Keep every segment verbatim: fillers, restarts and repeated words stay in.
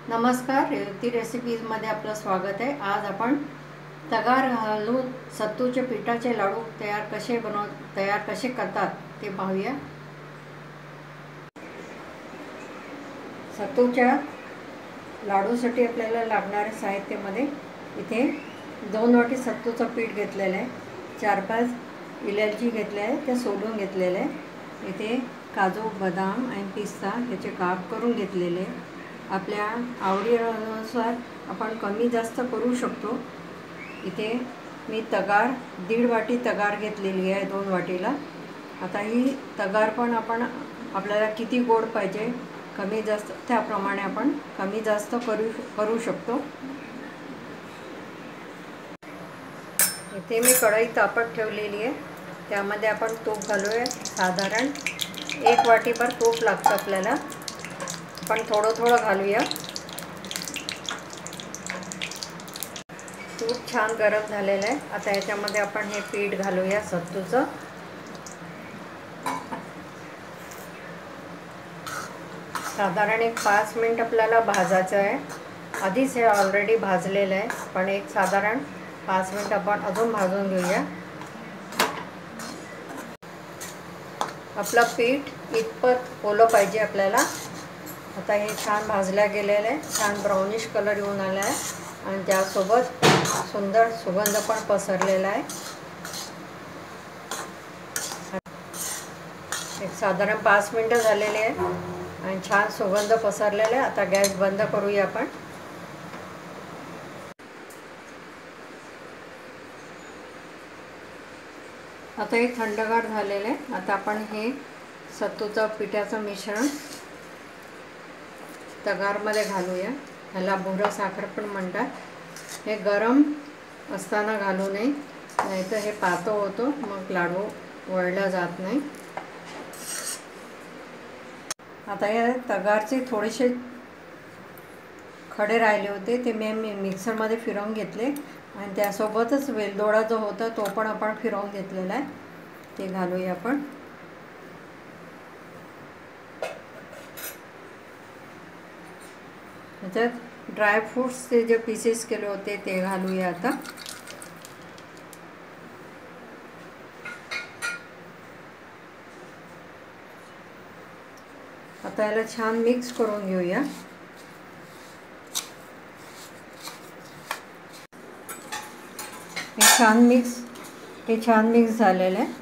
नमस्कार, रेवती रेसिपीजमध्ये आपलं स्वागत आहे। आज आपण तगार घालून सत्तूचे पिठाचे लाडू तयार कसे बनव तयार कसे करतात ते पाहूया। सत्तूच्या लाडूसाठी आपल्याला लागणारे साहित्यामध्ये इथे दोन वाटी सत्तूचं पीठ घेतलेलं आहे, चार पाच इलायची घेतल्या आहे, त्या सोलून घेतलेल्या आहे। इथे काजू, बदाम आणि पिस्ता याचे काप करून घेतलेले आहे। आपल्या आवडीनुसार आपण कमी जास्त करू शकतो। इथे मी तगार दीड वाटी तगार घेतलेली आहे दोन वाटीला। आता ही तगार पण आपण आपल्याला किती गोड पाहिजे कमी जास्त त्याप्रमाणे आपण कमी जास्त करू करू शकतो। इथे मी कढई तापत ठेवलेली आहे, त्यामध्ये आपण तूप घालूया। साधारण एक वाटीभर तूप लागतं आपल्याला, पण थोडं थोडं घालूया। तूप छान गरम झालेलं आहे। आता याच्यामध्ये आपण हे पीठ घालूया सत्तूचं। साधारण एक पाच मिनिट आपल्याला भाजायचं आहे। आधीच हे ऑलरेडी भाजलेलं आहे, पण एक साधारण पाच मिनिट आपण अजून भाजून घेऊया। आपलं पीठ इतपत ओलं पाहिजे आपल्याला। आता हे छान भाजल्या गेलेलं आहे, छान ब्राउनिश कलर येऊन आला आहे आणि त्यासोबत सुंदर सुगंध पण पसरलेला आहे। एक साधारण पाच मिनिटं झालेले आहे आणि छान सुगंध पसरलेला आहे। आता गॅस बंद करूया आपण। आता हे थंडगार झालेलं आहे। आता आपण हे सत्तूचं पिठाचं मिश्रण तगारमध्ये घालूया। ह्याला भुरा साखर पण म्हणतात। हे गरम असताना घालू नये, नाहीतर हे पातळ होतो, मग लाडू वळला जात नाही। आता या तगारचे थोडेसे खडे राहिले होते, ते मी मिक्सरमध्ये फिरवून घेतले आणि त्यासोबतच वेलदोडा जो होता तो पण आपण फिरवून घेतलेला आहे, ते घालूया आपण। त्याच्यात ड्रायफ्रूट्सचे जे पीसेस केले होते ते घालूया आता। आता याला छान मिक्स करून घेऊया। हे छान मिक्स हे छान मिक्स झालेलं आहे,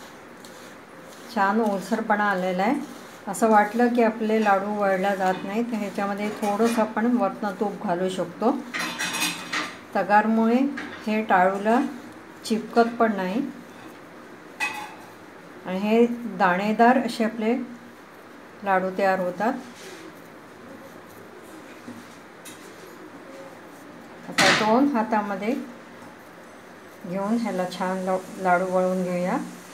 छान ओलसरपणा आलेला आहे। असं वाटलं की आपले लाडू वळला जात नाही, तर ह्याच्यामध्ये थोडंसं आपण वरनं तूप घालू शकतो। तगारमुळे हे टाळूला चिपकत पण नाही आणि हे दाणेदार असे आपले लाडू तयार होतात। आता दोन हातामध्ये घेऊन ह्याला छान लाडू वळून घेऊया।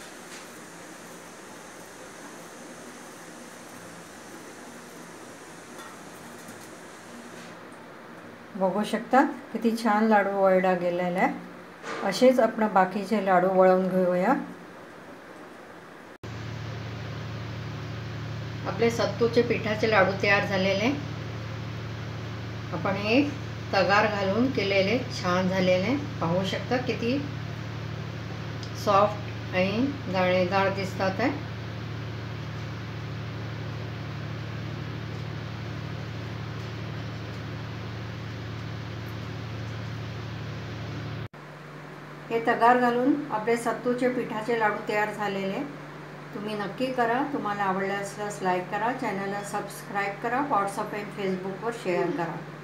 बघू शकता किती छान लाडू वळला गेलेला आहे। असेच आपण बाकीचे लाडू वळवून घेऊया। आपले सत्तूचे पिठाचे लाडू तयार झालेले, आपण हे तगार घालून केलेले छान झालेले पाहू शकता, किती सॉफ्ट आणि दाणेदार दिसतात आहे। हे तगार घालून आपले सत्तूचे पिठाचे लाडू तयार झालेले। तुम्ही नक्की करा। तुम्हाला आवडले असल्यास लाईक करा, चॅनलला सबस्क्राईब करा, व्हॉट्सअप आणि फेसबुकवर शेअर करा।